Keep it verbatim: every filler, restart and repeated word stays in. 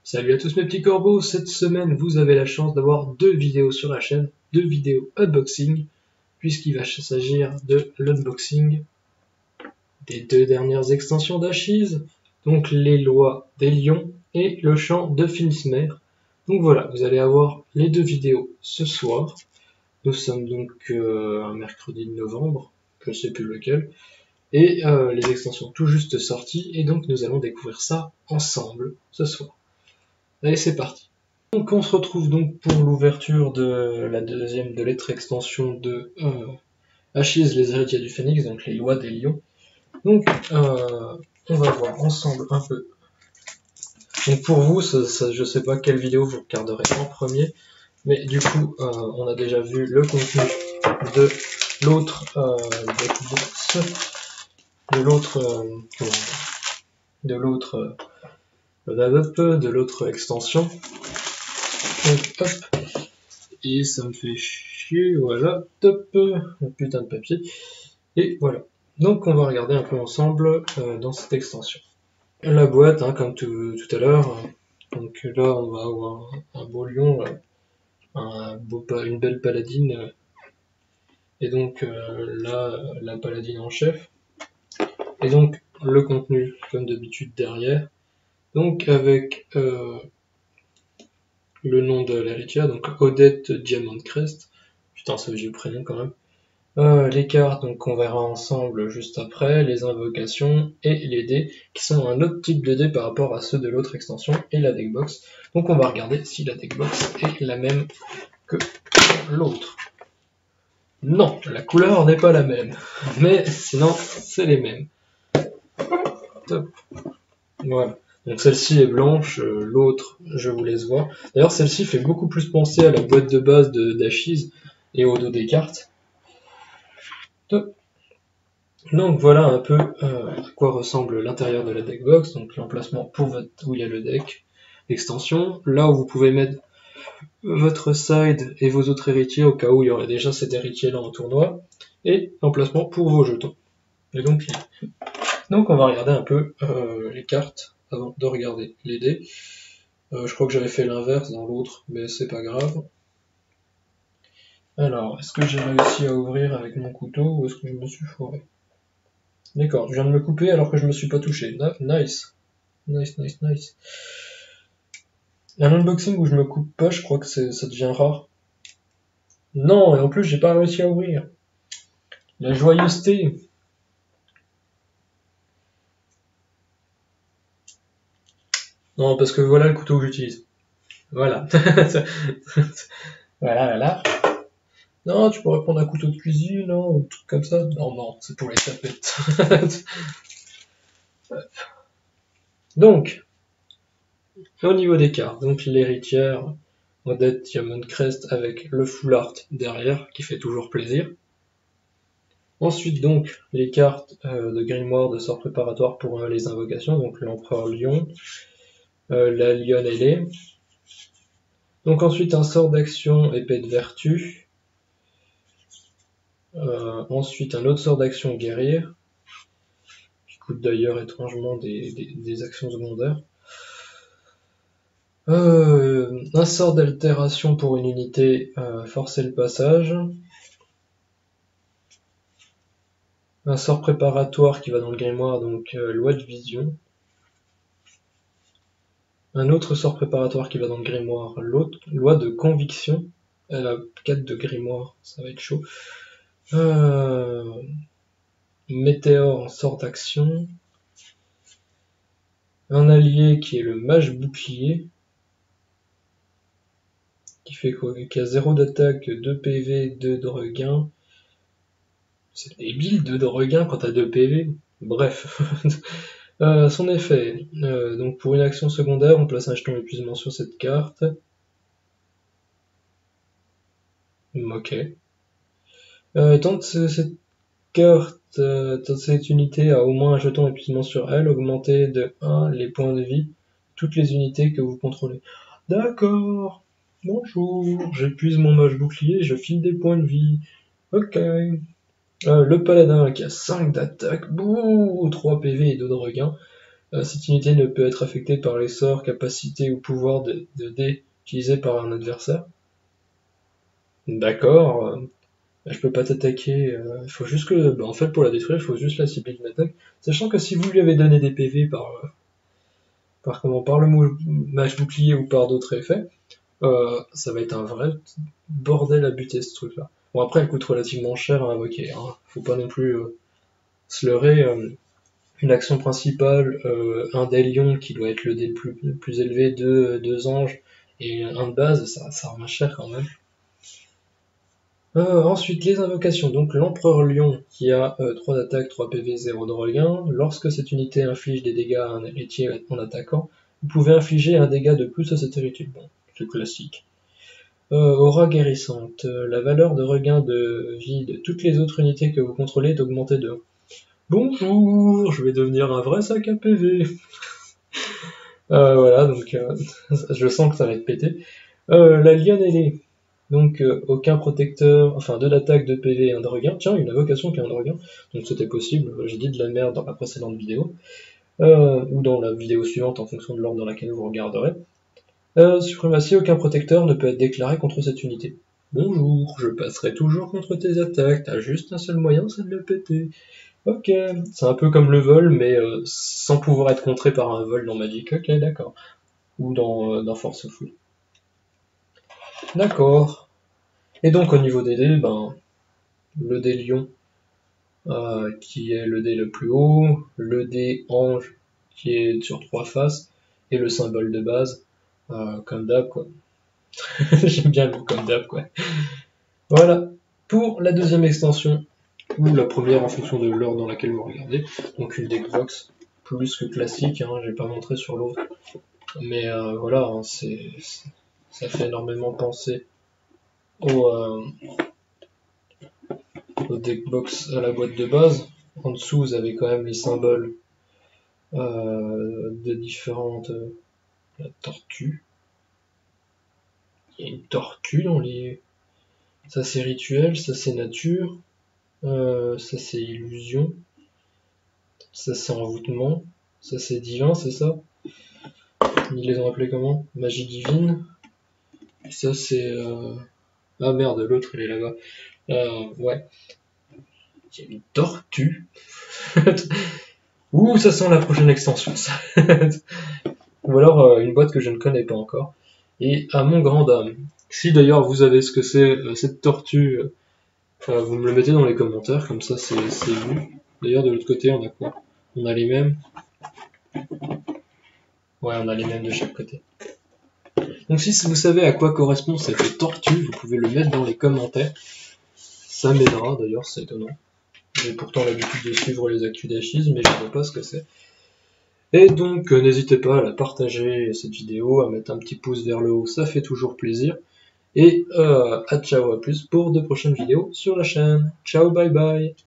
Salut à tous mes petits corbeaux, cette semaine vous avez la chance d'avoir deux vidéos sur la chaîne, deux vidéos unboxing, puisqu'il va s'agir de l'unboxing des deux dernières extensions d'Ashes, donc les lois des lions et le champ de Finsmer. Donc voilà, vous allez avoir les deux vidéos ce soir. Nous sommes donc euh, un mercredi de novembre, je ne sais plus lequel, et euh, les extensions tout juste sorties, et donc nous allons découvrir ça ensemble ce soir. Allez, c'est parti. Donc on se retrouve donc pour l'ouverture de la deuxième de lettre extension de euh, Ashes, les héritiers du Phénix, donc les lois des lions. Donc euh, on va voir ensemble un peu. Donc pour vous, ça, ça, je sais pas quelle vidéo vous regarderez en premier, mais du coup euh, on a déjà vu le contenu de l'autre euh, de l'autre euh, de l'autre euh, de l'autre extension. Donc, hop, et ça me fait chier, voilà, top, un putain de papier, et voilà. Donc on va regarder un peu ensemble euh, dans cette extension. La boîte, hein, comme tout, tout à l'heure, donc là on va avoir un, un beau lion, là, un beau, une belle paladine, et donc euh, là, la paladine en chef, et donc le contenu, comme d'habitude, derrière, donc avec euh, le nom de l'héritière, donc Odette Diamond Crest, putain ça j'ai le prénom quand même, euh, les cartes donc qu'on verra ensemble juste après, les invocations et les dés qui sont un autre type de dés par rapport à ceux de l'autre extension et la deckbox. Donc on va regarder si la deckbox est la même que l'autre. Non, la couleur n'est pas la même, mais sinon c'est les mêmes. Top. Voilà. Donc celle-ci est blanche, euh, l'autre je vous laisse voir. D'ailleurs celle-ci fait beaucoup plus penser à la boîte de base de d'Ashes et au dos des cartes. Top. Donc voilà un peu euh, à quoi ressemble l'intérieur de la deckbox, donc l'emplacement pour votre, où il y a le deck, l'extension, là où vous pouvez mettre votre side et vos autres héritiers au cas où il y aurait déjà cet héritier là en tournoi, et l'emplacement pour vos jetons. Et donc, donc on va regarder un peu euh, les cartes avant de regarder les dés. Euh, je crois que j'avais fait l'inverse dans l'autre, mais c'est pas grave. Alors, est-ce que j'ai réussi à ouvrir avec mon couteau ou est-ce que je me suis foiré? D'accord, je viens de me couper alors que je me suis pas touché. Nice. Nice, nice, nice. Un unboxing où je me coupe pas, je crois que ça devient rare. Non, et en plus j'ai pas réussi à ouvrir. La joyeuseté. Non, parce que voilà le couteau que j'utilise. Voilà. Voilà, voilà. Non, tu pourrais prendre un couteau de cuisine, non, ou un truc comme ça. Non, non, c'est pour les tapettes. Donc, au niveau des cartes, donc l'héritière, Odette Diamond Crest avec le full art derrière, qui fait toujours plaisir. Ensuite donc les cartes euh, de grimoire de sort préparatoire pour euh, les invocations, donc l'empereur lion, euh, la lionne ailée. Donc ensuite un sort d'action épée de vertu. Euh, ensuite un autre sort d'action guerrier, qui coûte d'ailleurs étrangement des, des, des actions secondaires. Euh, un sort d'altération pour une unité, euh, forcer le passage. Un sort préparatoire qui va dans le grimoire, donc euh, loi de vision. Un autre sort préparatoire qui va dans le grimoire, l'autre loi de conviction. Elle a quatre de grimoire, ça va être chaud. Euh, météore en sort d'action. Un allié qui est le mage bouclier. Qui fait quoi? Qui a zéro d'attaque, deux P V, deux de regain. C'est débile, deux de regain quand t'as deux P V. Bref. euh, son effet. Euh, donc pour une action secondaire, on place un jeton épuisement sur cette carte. Ok. Euh, tant que cette carte, euh, tant que cette unité a au moins un jeton épuisement sur elle, augmentez de un les points de vie, toutes les unités que vous contrôlez. D'accord. Bonjour, j'épuise mon mage bouclier, je file des points de vie. Ok. Euh, le paladin qui a cinq d'attaque, bouh, trois P V et deux de regain. Euh, cette unité ne peut être affectée par les sorts, capacités ou pouvoirs de, de dés utilisés par un adversaire. D'accord. Euh, je peux pas t'attaquer. Il euh, faut juste que, bah, en fait, pour la détruire, il faut juste la cibler d'une attaque. Sachant que si vous lui avez donné des P V par, euh, par comment, par le match bouclier ou par d'autres effets, euh, ça va être un vrai bordel à buter ce truc-là. Bon, après, elle coûte relativement cher à invoquer. Hein. Faut pas non plus euh, se leurrer. Euh, une action principale, euh, un des lions qui doit être le dé le plus, le plus élevé, deux, deux anges et un de base, ça, ça revient cher quand même. Euh, ensuite, les invocations. Donc, l'empereur lion qui a euh, trois d'attaque, trois P V, zéro de regain. Lorsque cette unité inflige des dégâts à un héritier en attaquant, vous pouvez infliger un dégât de plus à cet héritier. Bon, c'est classique. Euh, aura guérissante. Euh, la valeur de regain de vie de toutes les autres unités que vous contrôlez est augmentée de un. Bonjour, je vais devenir un vrai sac à P V. euh, voilà, donc euh, je sens que ça va être pété. Euh, la lionne ailée. Donc euh, aucun protecteur, enfin deux d'attaque, deux P V et un de regain. Tiens, une invocation qui a un de regain. Donc c'était possible, j'ai dit de la merde dans la précédente vidéo. Euh, ou dans la vidéo suivante en fonction de l'ordre dans laquelle vous regarderez. Euh, suprématie, aucun protecteur ne peut être déclaré contre cette unité. Bonjour, je passerai toujours contre tes attaques, t'as juste un seul moyen, c'est de le péter. Ok, c'est un peu comme le vol, mais euh, sans pouvoir être contré par un vol dans Magic. Ok, d'accord. Ou dans, euh, dans Force Full. D'accord. Et donc au niveau des dés, ben, le dé lion, euh, qui est le dé le plus haut, le dé ange, qui est sur trois faces, et le symbole de base, euh, comme d'hab, quoi. J'aime bien le comme d'hab, quoi. Voilà. Pour la deuxième extension, ou la première en fonction de l'ordre dans laquelle vous regardez, donc une deckbox plus que classique, hein, j'ai pas montré sur l'autre, mais euh, voilà, hein, c'est, ça fait énormément penser au, euh, au deckbox à la boîte de base. En dessous, vous avez quand même les symboles euh, de différentes... Euh, la tortue. Il y a une tortue dans les... Ça c'est rituel, ça c'est nature, euh, ça c'est illusion, ça c'est envoûtement, ça c'est divin, c'est ça? Ils les ont appelés comment? Magie divine. Et ça c'est... Euh... Ah merde, l'autre il est là-bas. Euh, ouais. Il y a une tortue. Ouh, ça sent la prochaine extension, ça. Ou alors euh, une boîte que je ne connais pas encore. Et à mon grand dame, si d'ailleurs vous avez ce que c'est euh, cette tortue, euh, vous me le mettez dans les commentaires, comme ça c'est vu. D'ailleurs de l'autre côté on a quoi? On a les mêmes. Ouais, on a les mêmes de chaque côté. Donc si vous savez à quoi correspond cette tortue, vous pouvez le mettre dans les commentaires. Ça m'aidera, d'ailleurs c'est étonnant. J'ai pourtant l'habitude de suivre les actus d'Achise, mais je ne sais pas ce que c'est. Et donc euh, n'hésitez pas à la partager cette vidéo, à mettre un petit pouce vers le haut, ça fait toujours plaisir. Et euh, à ciao à plus pour de prochaines vidéos sur la chaîne. Ciao, bye bye.